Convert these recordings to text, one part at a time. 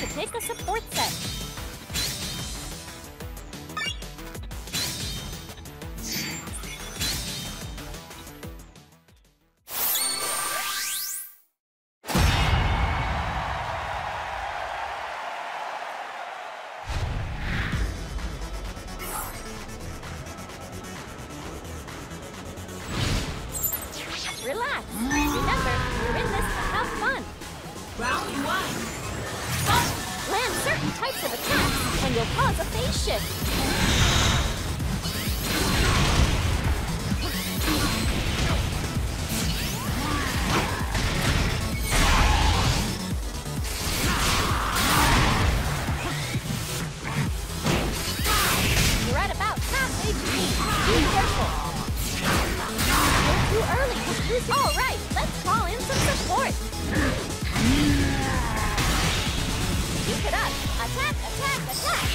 to pick a support set. Relax. Remember, you're in this to have fun. Round 1. Land certain types of attacks, and you'll cause a phase shift. You're at about half HP. Be careful. Too early to use. All right, let's call in some support. Keep it up. Attack, attack, attack.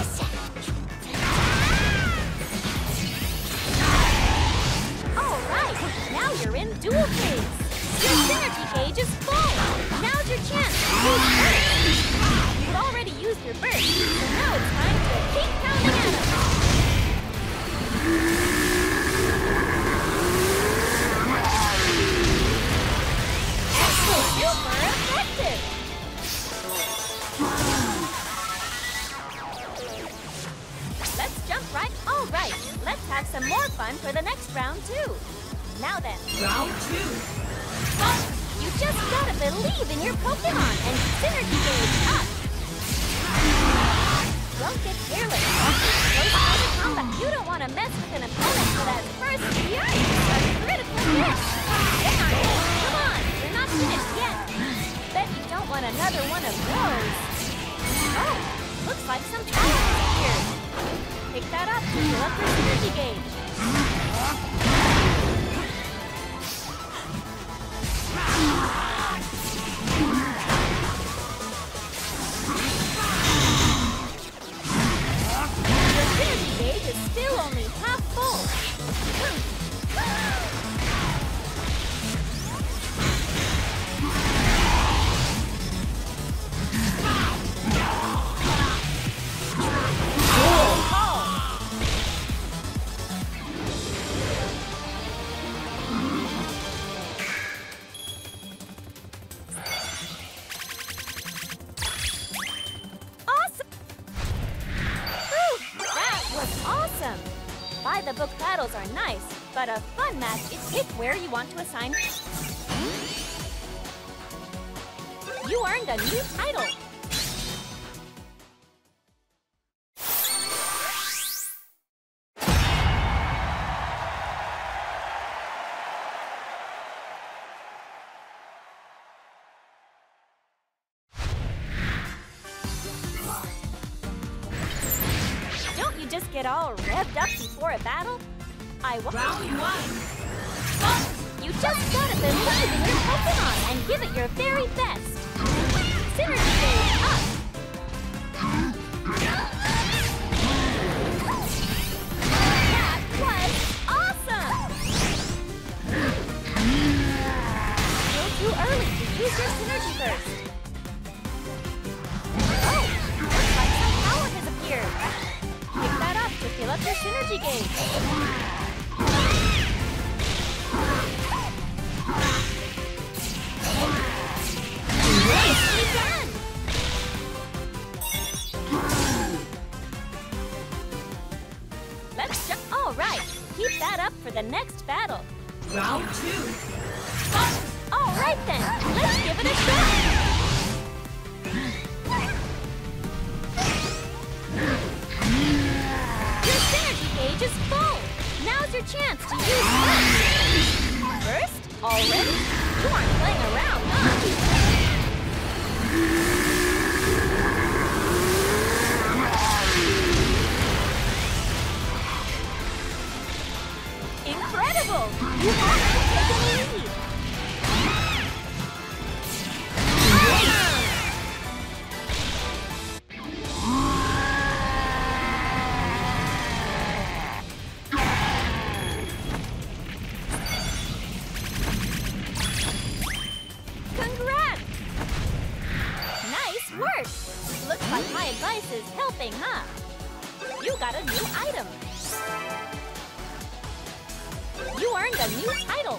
All right, now you're in dual phase. Your synergy gauge is full. Now's your chance to use burst. You've already used your burst, so now it's time to keep pounding at him. Super effective! Let's jump right. All right, let's have some more fun for the next round too. Now then. Round 2. You just gotta believe in your Pokemon and synergy gauge up. Don't get careless. Close quarter combat. You don't want to mess with an opponent for that first a critical hit. Hang on, come on. You're not finished yet. Bet you don't want another one of those. Oh, looks like some power appeared. Pick that up to fill up your synergy gauge. Your synergy gauge is still only half full. By-the-book battles are nice, but a fun match is pick where you want to assign. You earned a new title. Just get all revved up before a battle? Round 1. You just gotta believe in your Pokemon and give it your very best. Synergy gauge up. That was awesome! Still too early to use your synergy burst. Oh, looks like some power has appeared. Pick that up to fill up your synergy gauge. Nicely done! Let's jump. All right, keep that up for the next battle. Round 2. All right then, let's give it a shot. Gauge is full. Now's your chance to use burst. Burst? Already? You aren't playing around, huh? Incredible! You've already taken the lead. a new title.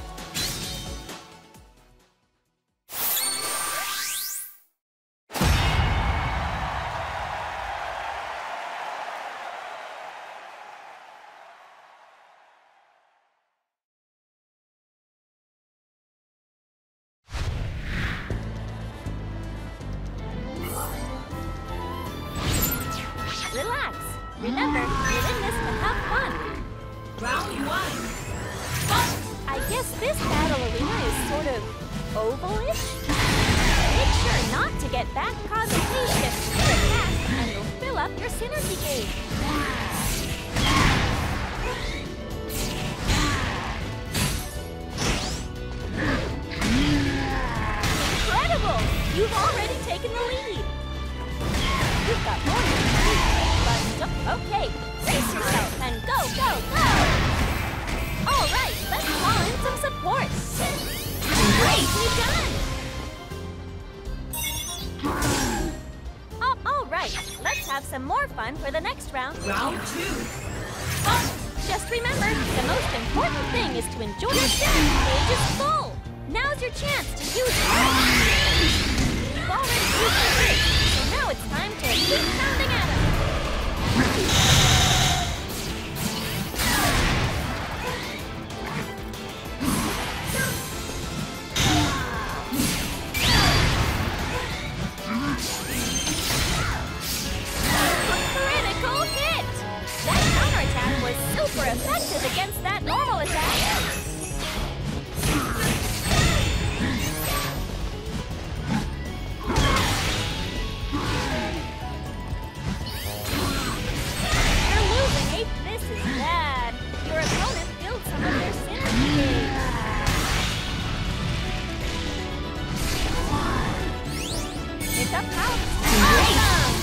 Relax. Remember, you're in this to have fun. Round 1. I guess this battle arena is sort of ovalish. Make sure not to get back causing shift to attack, and you'll fill up your synergy gauge. Incredible! You've already taken the lead. You've got more than okay, brace yourself and go, go, go! All right, let's call in some support. Nicely done! All right, let's have some more fun for the next round. Round 2. Just remember, the most important thing is to enjoy your synergy gauge is full. Now's your chance to use it. You've already used your bridge, so now it's time to keep pounding at it. Critical hit! That counterattack was super effective against that normal attack. This is bad. Your opponent filled some of their synergy gauge. It's up top. Awesome!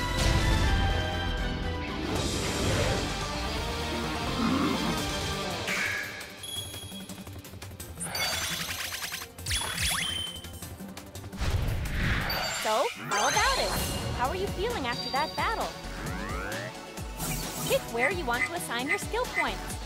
So, how about it? How are you feeling after that battle? Pick where you want to assign your skill points.